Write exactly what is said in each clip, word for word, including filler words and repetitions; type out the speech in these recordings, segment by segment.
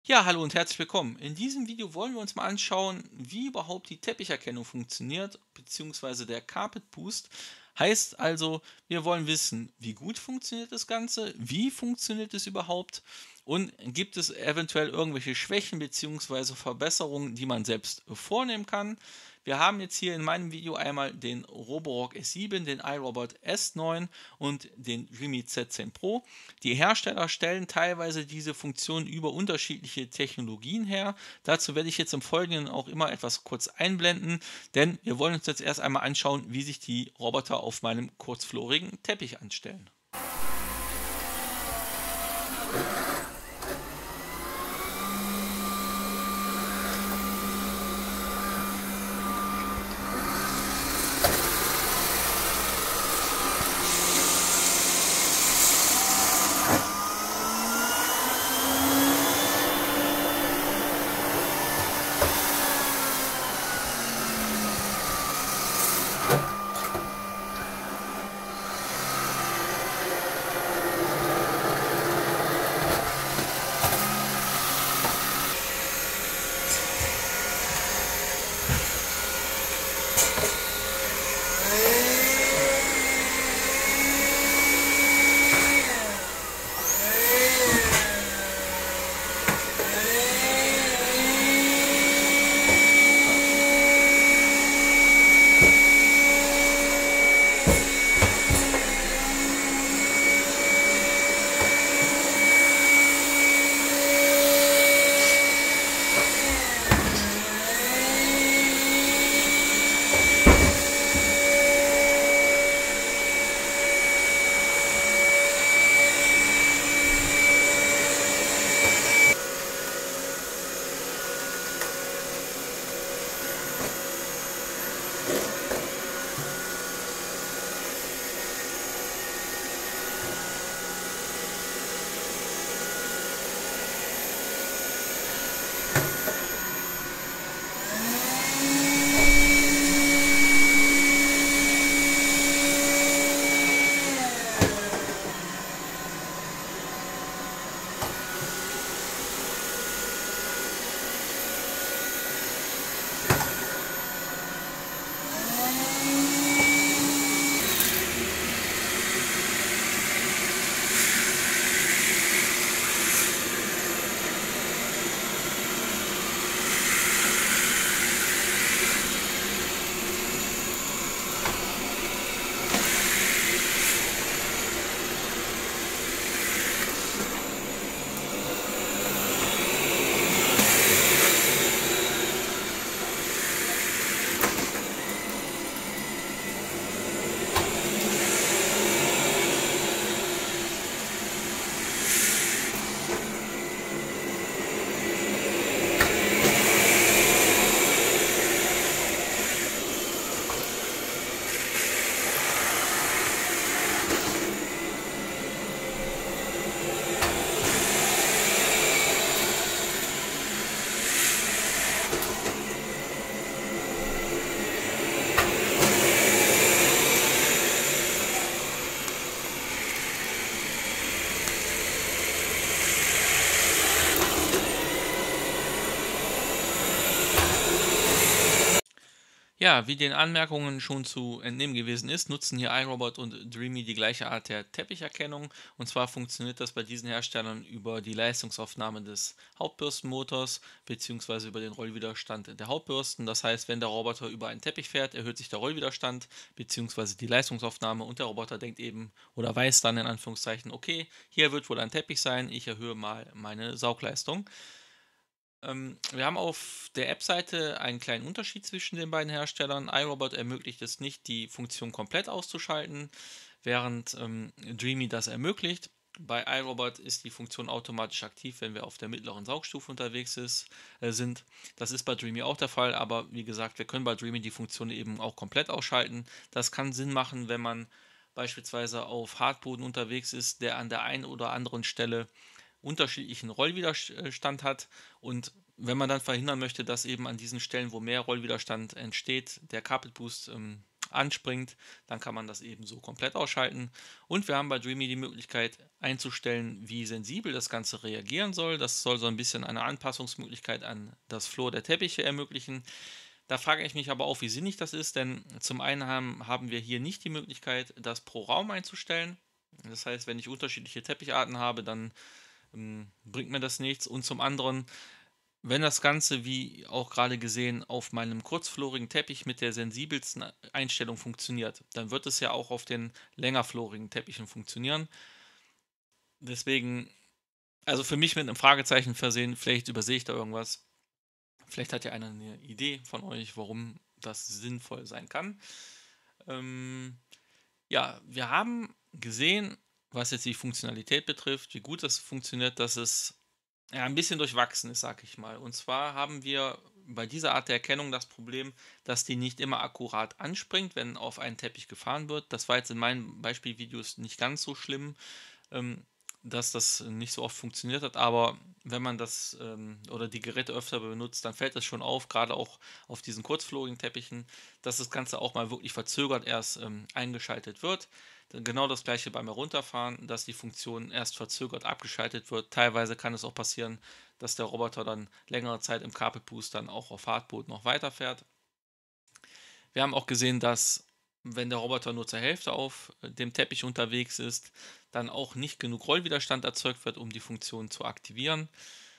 Ja, hallo und herzlich willkommen. In diesem Video wollen wir uns mal anschauen, wie überhaupt die Teppicherkennung funktioniert, beziehungsweise der Carpet Boost. Heißt also, wir wollen wissen, wie gut funktioniert das Ganze, wie funktioniert es überhaupt und gibt es eventuell irgendwelche Schwächen beziehungsweise Verbesserungen, die man selbst vornehmen kann. Wir haben jetzt hier in meinem Video einmal den Roborock S sieben, den iRobot S neun und den Dreamy Z zehn Pro. Die Hersteller stellen teilweise diese Funktion über unterschiedliche Technologien her. Dazu werde ich jetzt im Folgenden auch immer etwas kurz einblenden, denn wir wollen uns jetzt erst einmal anschauen, wie sich die Roboter auf meinem kurzflorigen Teppich anstellen. Ja, wie den Anmerkungen schon zu entnehmen gewesen ist, nutzen hier iRobot und Dreamy die gleiche Art der Teppicherkennung. Und zwar funktioniert das bei diesen Herstellern über die Leistungsaufnahme des Hauptbürstenmotors bzw. über den Rollwiderstand der Hauptbürsten. Das heißt, wenn der Roboter über einen Teppich fährt, erhöht sich der Rollwiderstand bzw. die Leistungsaufnahme und der Roboter denkt eben oder weiß dann in Anführungszeichen, okay, hier wird wohl ein Teppich sein, ich erhöhe mal meine Saugleistung. Ähm, wir haben auf der App-Seite einen kleinen Unterschied zwischen den beiden Herstellern. iRobot ermöglicht es nicht, die Funktion komplett auszuschalten, während ähm, Dreamy das ermöglicht. Bei iRobot ist die Funktion automatisch aktiv, wenn wir auf der mittleren Saugstufe unterwegs ist, äh, sind. Das ist bei Dreamy auch der Fall, aber wie gesagt, wir können bei Dreamy die Funktion eben auch komplett ausschalten. Das kann Sinn machen, wenn man beispielsweise auf Hartboden unterwegs ist, der an der einen oder anderen Stelle unterschiedlichen Rollwiderstand hat. Und wenn man dann verhindern möchte, dass eben an diesen Stellen, wo mehr Rollwiderstand entsteht, der Carpet Boost ähm, anspringt, dann kann man das eben so komplett ausschalten. Und wir haben bei Dreamy die Möglichkeit einzustellen, wie sensibel das Ganze reagieren soll. Das soll so ein bisschen eine Anpassungsmöglichkeit an das Floor der Teppiche ermöglichen. Da frage ich mich aber auch, wie sinnig das ist, denn zum einen haben, haben wir hier nicht die Möglichkeit, das pro Raum einzustellen. Das heißt, wenn ich unterschiedliche Teppicharten habe, dann ähm, bringt mir das nichts. Und zum anderen, wenn das Ganze, wie auch gerade gesehen, auf meinem kurzflorigen Teppich mit der sensibelsten Einstellung funktioniert, dann wird es ja auch auf den längerflorigen Teppichen funktionieren. Deswegen, also für mich mit einem Fragezeichen versehen, vielleicht übersehe ich da irgendwas. Vielleicht hat ja einer eine Idee von euch, warum das sinnvoll sein kann. Ähm, ja, wir haben gesehen, was jetzt die Funktionalität betrifft, wie gut das funktioniert, dass es ja, ein bisschen durchwachsen ist, sag ich mal. Und zwar haben wir bei dieser Art der Erkennung das Problem, dass die nicht immer akkurat anspringt, wenn auf einen Teppich gefahren wird. Das war jetzt in meinen Beispielvideos nicht ganz so schlimm, ähm, dass das nicht so oft funktioniert hat, aber wenn man das ähm, oder die Geräte öfter benutzt, dann fällt das schon auf, gerade auch auf diesen kurzflorigen Teppichen, dass das Ganze auch mal wirklich verzögert erst ähm, eingeschaltet wird. Dann genau das gleiche beim Herunterfahren, dass die Funktion erst verzögert abgeschaltet wird. Teilweise kann es auch passieren, dass der Roboter dann längere Zeit im Carpet Boost dann auch auf Hartboden noch weiterfährt. Wir haben auch gesehen, dass wenn der Roboter nur zur Hälfte auf äh, dem Teppich unterwegs ist, dann auch nicht genug Rollwiderstand erzeugt wird, um die Funktion zu aktivieren.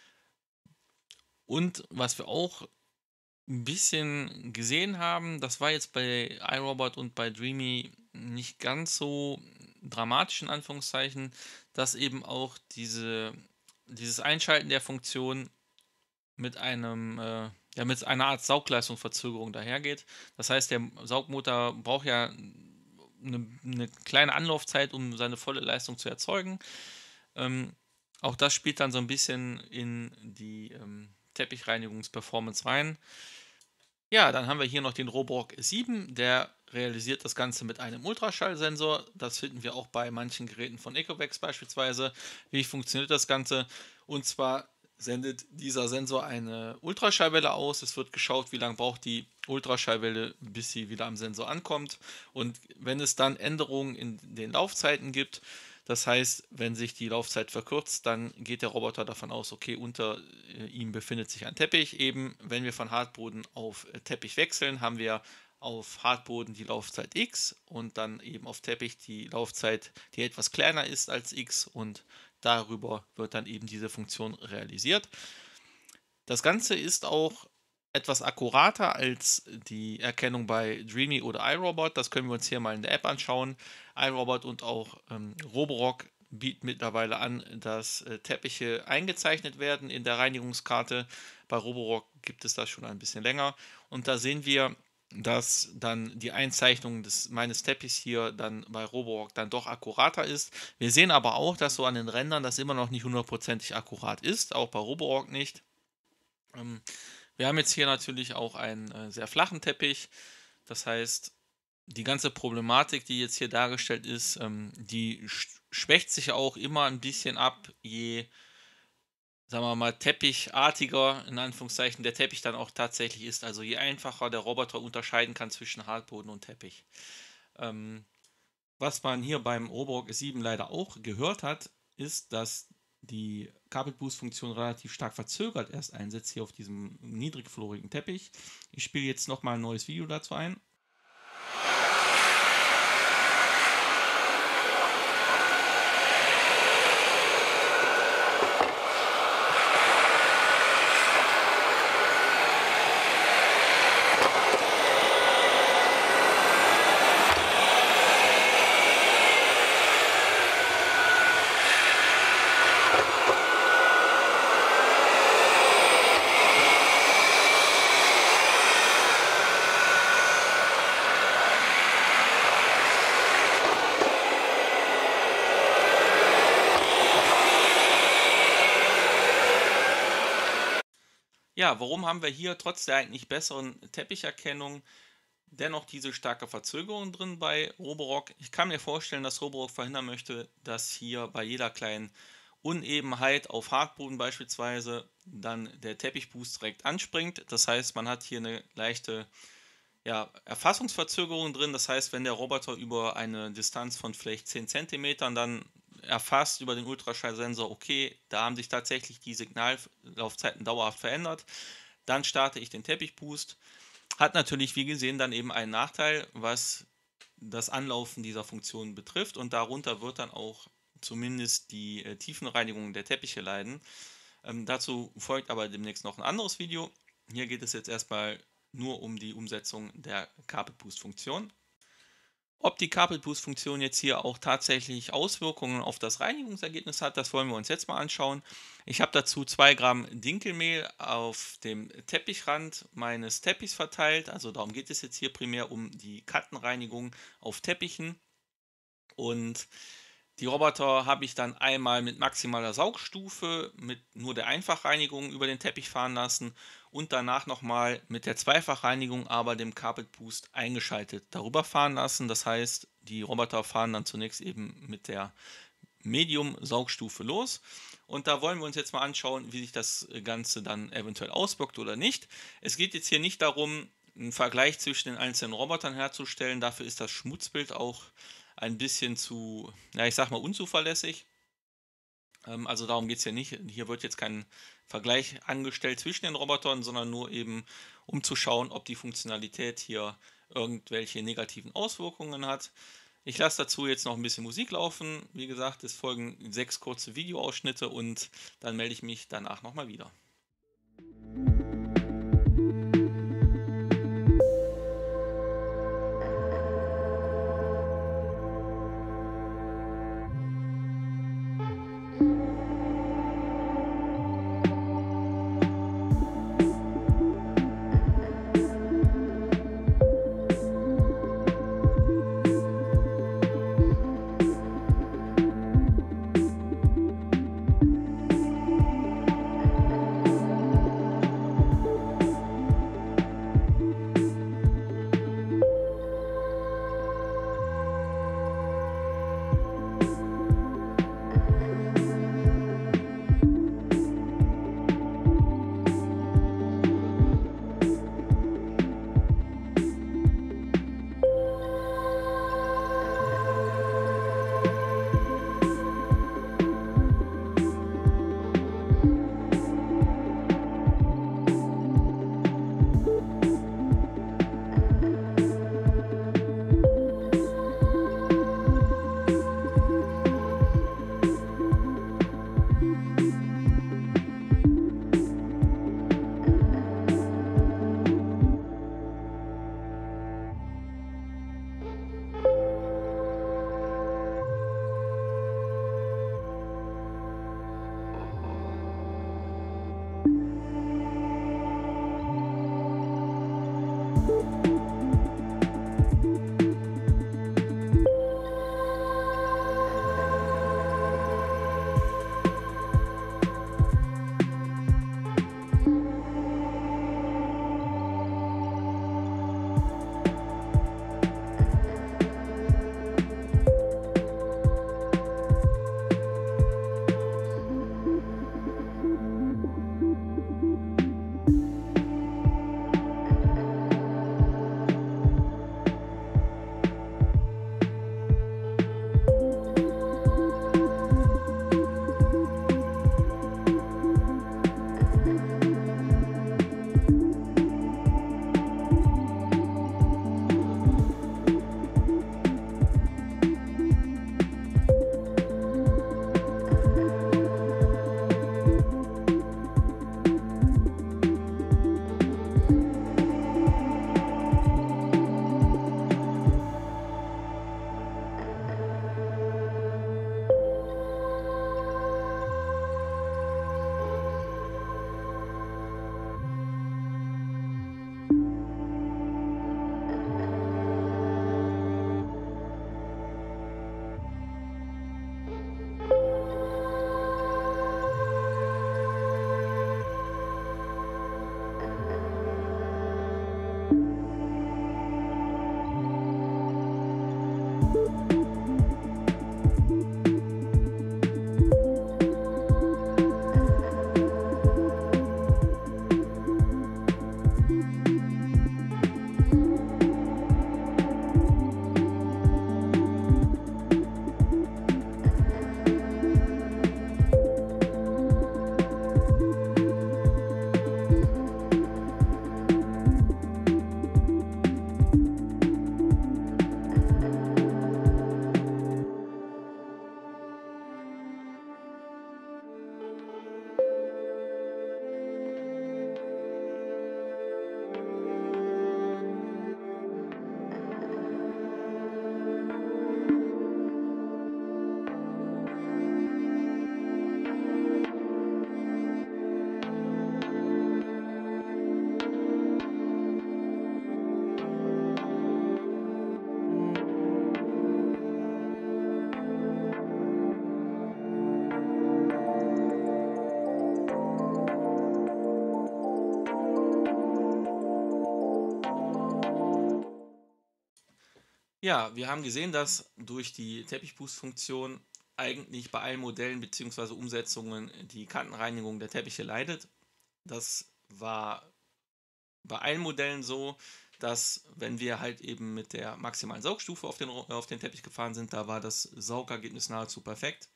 Und was wir auch ein bisschen gesehen haben, das war jetzt bei iRobot und bei Dreamy nicht ganz so dramatisch in Anführungszeichen, dass eben auch diese, dieses Einschalten der Funktion mit einem, äh, ja, mit einer Art Saugleistungsverzögerung dahergeht. Das heißt, der Saugmotor braucht ja eine, eine kleine Anlaufzeit, um seine volle Leistung zu erzeugen. Ähm, auch das spielt dann so ein bisschen in die ähm, Teppichreinigungs-Performance rein. Ja, dann haben wir hier noch den Roborock sieben, der realisiert das Ganze mit einem Ultraschallsensor. Das finden wir auch bei manchen Geräten von Ecovex beispielsweise. Wie funktioniert das Ganze? Und zwar sendet dieser Sensor eine Ultraschallwelle aus. Es wird geschaut, wie lange braucht die Ultraschallwelle, bis sie wieder am Sensor ankommt. Und wenn es dann Änderungen in den Laufzeiten gibt, das heißt, wenn sich die Laufzeit verkürzt, dann geht der Roboter davon aus, okay, unter äh, ihm befindet sich ein Teppich. Eben, wenn wir von Hartboden auf äh, Teppich wechseln, haben wir auf Hartboden die Laufzeit X und dann eben auf Teppich die Laufzeit, die etwas kleiner ist als X, und darüber wird dann eben diese Funktion realisiert. Das Ganze ist auch etwas akkurater als die Erkennung bei Dreamy oder iRobot. Das können wir uns hier mal in der App anschauen. iRobot und auch ähm, Roborock bieten mittlerweile an, dass äh, Teppiche eingezeichnet werden in der Reinigungskarte. Bei Roborock gibt es das schon ein bisschen länger. Und da sehen wir, dass dann die Einzeichnung des, meines Teppichs hier dann bei Roborock dann doch akkurater ist. Wir sehen aber auch, dass so an den Rändern das immer noch nicht hundertprozentig akkurat ist, auch bei Roborock nicht. Ähm, wir haben jetzt hier natürlich auch einen äh, sehr flachen Teppich. Das heißt, die ganze Problematik, die jetzt hier dargestellt ist, ähm, die sch schwächt sich auch immer ein bisschen ab, je, sagen wir mal, teppichartiger, in Anführungszeichen, der Teppich dann auch tatsächlich ist. Also je einfacher der Roboter unterscheiden kann zwischen Hartboden und Teppich. Ähm, was man hier beim Roborock sieben leider auch gehört hat, ist, dass die Carpet Boost Funktion relativ stark verzögert erst einsetzt hier auf diesem niedrigflorigen Teppich. Ich spiele jetzt nochmal ein neues Video dazu ein. Ja, warum haben wir hier trotz der eigentlich besseren Teppicherkennung dennoch diese starke Verzögerung drin bei Roborock? Ich kann mir vorstellen, dass Roborock verhindern möchte, dass hier bei jeder kleinen Unebenheit auf Hartboden beispielsweise dann der Teppichboost direkt anspringt. Das heißt, man hat hier eine leichte, ja, Erfassungsverzögerung drin. Das heißt, wenn der Roboter über eine Distanz von vielleicht zehn Zentimetern dann erfasst über den Ultraschallsensor, okay, da haben sich tatsächlich die Signallaufzeiten dauerhaft verändert, dann starte ich den Teppichboost. Hat natürlich, wie gesehen, dann eben einen Nachteil, was das Anlaufen dieser Funktion betrifft, und darunter wird dann auch zumindest die äh, Tiefenreinigung der Teppiche leiden. Ähm, dazu folgt aber demnächst noch ein anderes Video. Hier geht es jetzt erstmal nur um die Umsetzung der Carpet Boost Funktion. Ob die Carpet Boost Funktion jetzt hier auch tatsächlich Auswirkungen auf das Reinigungsergebnis hat, das wollen wir uns jetzt mal anschauen. Ich habe dazu zwei Gramm Dinkelmehl auf dem Teppichrand meines Teppichs verteilt. Also darum geht es jetzt hier primär um die Kantenreinigung auf Teppichen. Und die Roboter habe ich dann einmal mit maximaler Saugstufe, mit nur der Einfachreinigung über den Teppich fahren lassen und danach nochmal mit der Zweifachreinigung, aber dem Carpet Boost eingeschaltet, darüber fahren lassen. Das heißt, die Roboter fahren dann zunächst eben mit der Medium-Saugstufe los. Und da wollen wir uns jetzt mal anschauen, wie sich das Ganze dann eventuell auswirkt oder nicht. Es geht jetzt hier nicht darum, einen Vergleich zwischen den einzelnen Robotern herzustellen. Dafür ist das Schmutzbild auch ein bisschen zu, ja, ich sag mal, unzuverlässig. Ähm, also darum geht es hier nicht. Hier wird jetzt kein Vergleich angestellt zwischen den Robotern, sondern nur eben, um zu schauen, ob die Funktionalität hier irgendwelche negativen Auswirkungen hat. Ich lasse dazu jetzt noch ein bisschen Musik laufen. Wie gesagt, es folgen sechs kurze Videoausschnitte und dann melde ich mich danach nochmal wieder. Ja, wir haben gesehen, dass durch die Teppichboost-Funktion eigentlich bei allen Modellen bzw. Umsetzungen die Kantenreinigung der Teppiche leidet. Das war bei allen Modellen so, dass wenn wir halt eben mit der maximalen Saugstufe auf den, Ro- auf den Teppich gefahren sind, da war das Saugergebnis nahezu perfekt.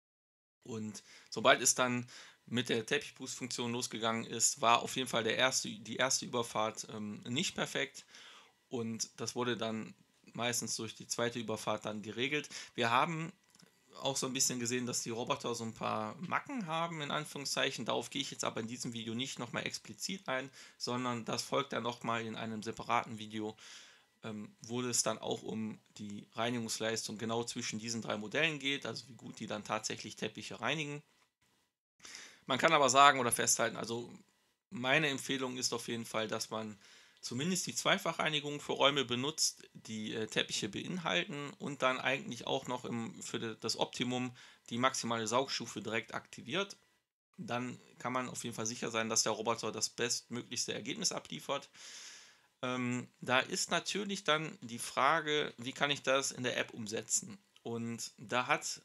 Und sobald es dann mit der Teppichboost-Funktion losgegangen ist, war auf jeden Fall der erste, die erste Überfahrt ähm, nicht perfekt. Und das wurde dann meistens durch die zweite Überfahrt dann geregelt. Wir haben auch so ein bisschen gesehen, dass die Roboter so ein paar Macken haben, in Anführungszeichen. Darauf gehe ich jetzt aber in diesem Video nicht nochmal explizit ein, sondern das folgt dann nochmal in einem separaten Video, ähm, wo es dann auch um die Reinigungsleistung genau zwischen diesen drei Modellen geht, also wie gut die dann tatsächlich Teppiche reinigen. Man kann aber sagen oder festhalten, also meine Empfehlung ist auf jeden Fall, dass man zumindest die Zweifachreinigung für Räume benutzt, die äh, Teppiche beinhalten und dann eigentlich auch noch im, für de, das Optimum die maximale Saugstufe direkt aktiviert. Dann kann man auf jeden Fall sicher sein, dass der Roboter das bestmöglichste Ergebnis abliefert. Ähm, da ist natürlich dann die Frage, wie kann ich das in der App umsetzen? Und da hat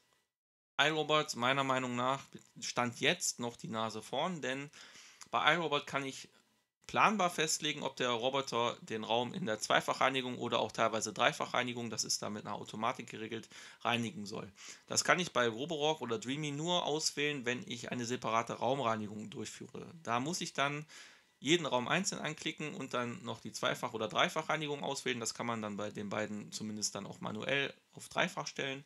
iRobot meiner Meinung nach Stand jetzt noch die Nase vorn, denn bei iRobot kann ich planbar festlegen, ob der Roboter den Raum in der Zweifachreinigung oder auch teilweise Dreifachreinigung, das ist da mit einer Automatik geregelt, reinigen soll. Das kann ich bei Roborock oder Dreamy nur auswählen, wenn ich eine separate Raumreinigung durchführe. Da muss ich dann jeden Raum einzeln anklicken und dann noch die Zweifach- oder Dreifachreinigung auswählen. Das kann man dann bei den beiden zumindest dann auch manuell auf Dreifach stellen.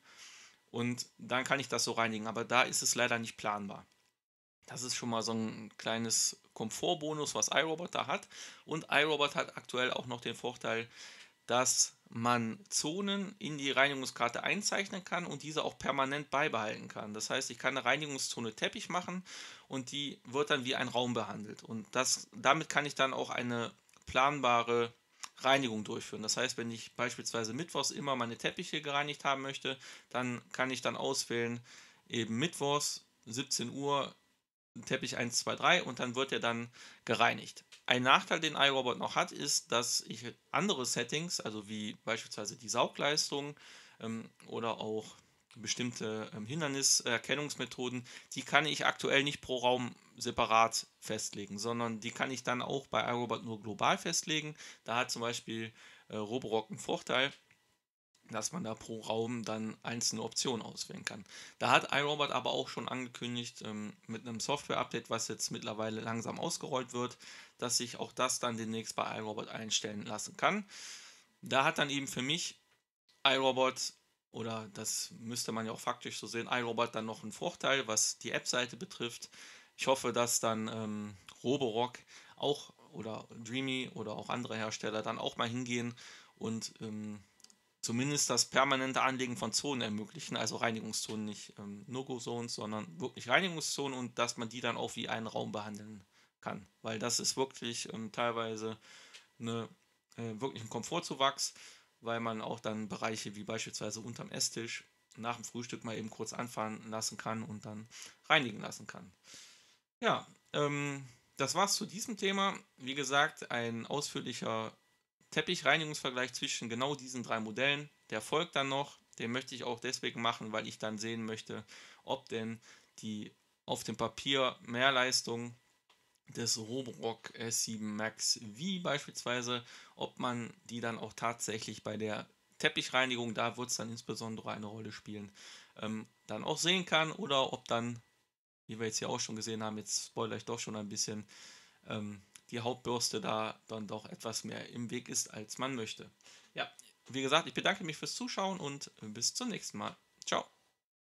Und dann kann ich das so reinigen. Aber da ist es leider nicht planbar. Das ist schon mal so ein kleines Komfortbonus, was iRobot da hat. Und iRobot hat aktuell auch noch den Vorteil, dass man Zonen in die Reinigungskarte einzeichnen kann und diese auch permanent beibehalten kann. Das heißt, ich kann eine Reinigungszone Teppich machen und die wird dann wie ein Raum behandelt. Und das, damit kann ich dann auch eine planbare Reinigung durchführen. Das heißt, wenn ich beispielsweise mittwochs immer meine Teppiche gereinigt haben möchte, dann kann ich dann auswählen, eben mittwochs siebzehn Uhr Teppich eins, zwei, drei und dann wird er dann gereinigt. Ein Nachteil, den iRobot noch hat, ist, dass ich andere Settings, also wie beispielsweise die Saugleistung ähm, oder auch bestimmte ähm, Hinderniserkennungsmethoden, die kann ich aktuell nicht pro Raum separat festlegen, sondern die kann ich dann auch bei iRobot nur global festlegen. Da hat zum Beispiel äh, Roborock einen Vorteil, dass man da pro Raum dann einzelne Optionen auswählen kann. Da hat iRobot aber auch schon angekündigt, ähm, mit einem Software-Update, was jetzt mittlerweile langsam ausgerollt wird, dass sich auch das dann demnächst bei iRobot einstellen lassen kann. Da hat dann eben für mich iRobot, oder das müsste man ja auch faktisch so sehen, iRobot dann noch einen Vorteil, was die App-Seite betrifft. Ich hoffe, dass dann ähm, Roborock auch oder Dreamy oder auch andere Hersteller dann auch mal hingehen und ähm, zumindest das permanente Anlegen von Zonen ermöglichen, also Reinigungszonen, nicht ähm, No-Go-Zones, sondern wirklich Reinigungszonen und dass man die dann auch wie einen Raum behandeln kann. Weil das ist wirklich ähm, teilweise eine, äh, wirklich ein Komfortzuwachs, weil man auch dann Bereiche wie beispielsweise unterm Esstisch nach dem Frühstück mal eben kurz anfahren lassen kann und dann reinigen lassen kann. Ja, ähm, das war's zu diesem Thema. Wie gesagt, ein ausführlicher Teppichreinigungsvergleich zwischen genau diesen drei Modellen. Der folgt dann noch. Den möchte ich auch deswegen machen, weil ich dann sehen möchte, ob denn die auf dem Papier Mehrleistung des Roborock S sieben Max V beispielsweise, ob man die dann auch tatsächlich bei der Teppichreinigung, da wird es dann insbesondere eine Rolle spielen, ähm, dann auch sehen kann oder ob dann, wie wir jetzt hier auch schon gesehen haben, jetzt spoilere ich doch schon ein bisschen, ähm, die Hauptbürste da dann doch etwas mehr im Weg ist, als man möchte. Ja, wie gesagt, ich bedanke mich fürs Zuschauen und bis zum nächsten Mal. Ciao.